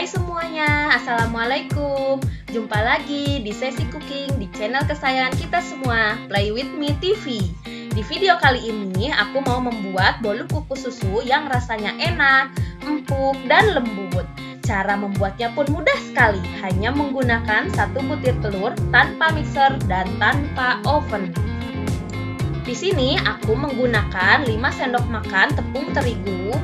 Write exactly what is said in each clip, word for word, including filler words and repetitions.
Hai semuanya, Assalamualaikum. Jumpa lagi di sesi cooking di channel kesayangan kita semua, Play With Me T V. Di video kali ini aku mau membuat bolu kukus susu yang rasanya enak, empuk, dan lembut. Cara membuatnya pun mudah sekali, hanya menggunakan satu butir telur tanpa mixer dan tanpa oven. Di sini aku menggunakan lima sendok makan tepung terigu,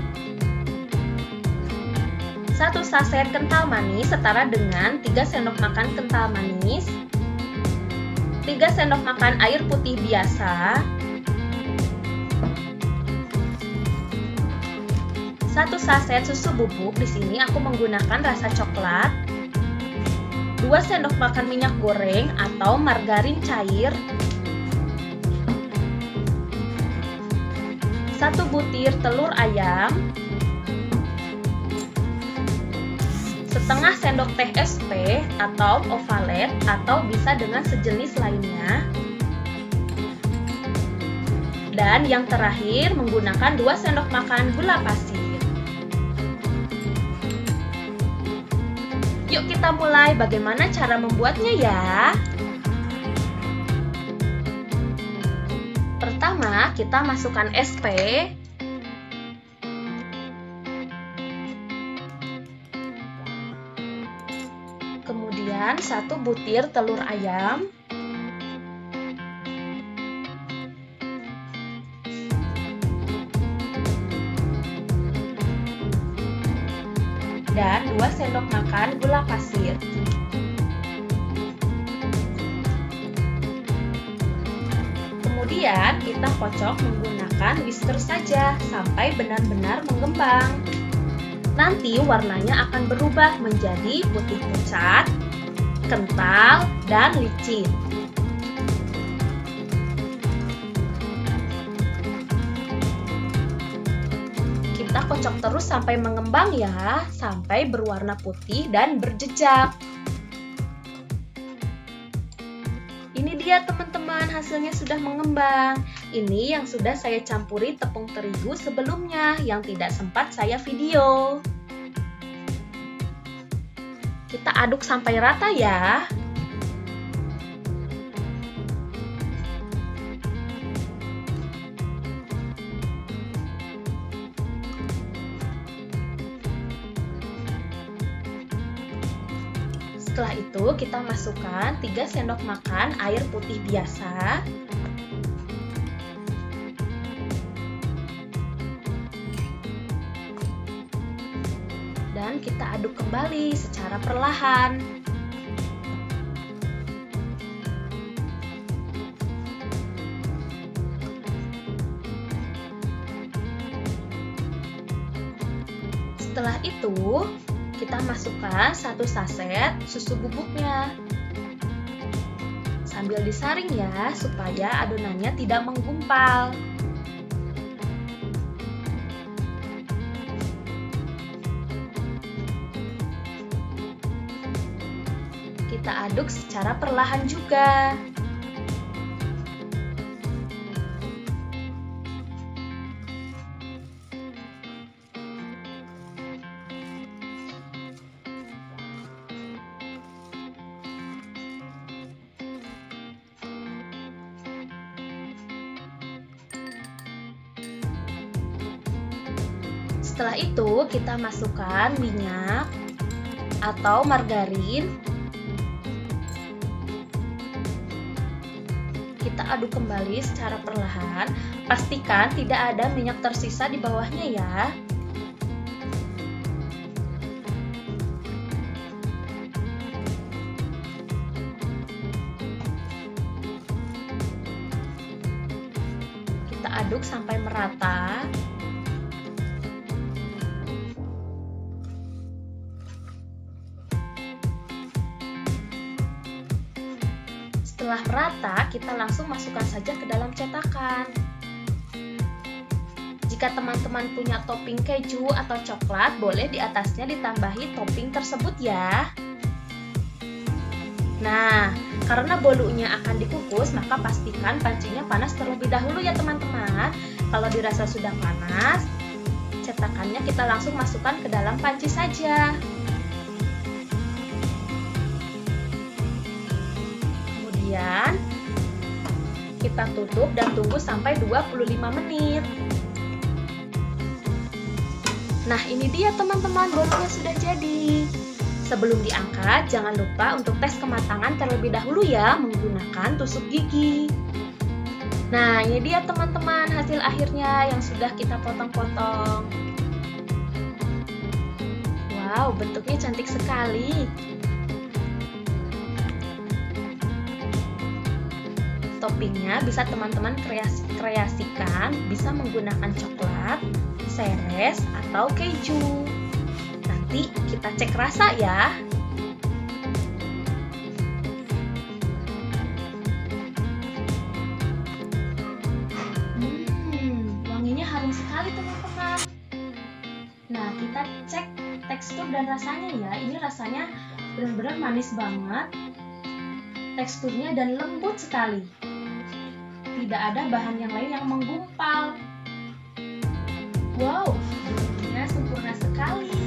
satu saset kental manis setara dengan tiga sendok makan kental manis, tiga sendok makan air putih biasa, satu saset susu bubuk. Di sini aku menggunakan rasa coklat, dua sendok makan minyak goreng atau margarin cair, satu butir telur ayam, setengah sendok teh S P atau ovalet atau bisa dengan sejenis lainnya, dan yang terakhir menggunakan dua sendok makan gula pasir. Yuk kita mulai, bagaimana cara membuatnya ya. Pertama, kita masukkan S P, kemudian satu butir telur ayam, dan dua sendok makan gula pasir. Kemudian kita kocok menggunakan whisker saja sampai benar-benar mengembang. Nanti warnanya akan berubah menjadi putih pucat, kental, dan licin. Kita kocok terus sampai mengembang ya, sampai berwarna putih dan berjejak. Ini dia teman-teman, hasilnya sudah mengembang. Ini yang sudah saya campuri tepung terigu sebelumnya yang tidak sempat saya video. Kita aduk sampai rata ya. Setelah itu kita masukkan tiga sendok makan air putih biasa, dan kita aduk kembali secara perlahan. Setelah itu kita masukkan satu saset susu bubuknya. Sambil disaring ya, supaya adonannya tidak menggumpal. Kita aduk secara perlahan juga. Setelah itu kita masukkan minyak atau margarin. Kita aduk kembali secara perlahan. Pastikan tidak ada minyak tersisa di bawahnya ya. Kita aduk sampai merata. Setelah merata, kita langsung masukkan saja ke dalam cetakan. Jika teman-teman punya topping keju atau coklat, boleh di atasnya ditambahi topping tersebut ya. Nah, karena bolunya akan dikukus, maka pastikan pancinya panas terlebih dahulu ya teman-teman. Kalau dirasa sudah panas, cetakannya kita langsung masukkan ke dalam panci saja. kemudian kita tutup dan tunggu sampai dua puluh lima menit. Nah, ini dia teman-teman, bolunya sudah jadi. Sebelum diangkat, jangan lupa untuk tes kematangan terlebih dahulu ya menggunakan tusuk gigi. Nah, ini dia teman-teman hasil akhirnya yang sudah kita potong-potong. Wow, bentuknya cantik sekali. Toppingnya bisa teman-teman kreasi kreasikan, bisa menggunakan coklat, seres, atau keju. Nanti kita cek rasa ya. Hmm, wanginya harum sekali teman-teman. Nah, kita cek tekstur dan rasanya ya. Ini rasanya benar-benar manis banget. Teksturnya dan lembut sekali. Tidak ada bahan yang lain yang menggumpal. Wow, bentuknya sempurna sekali.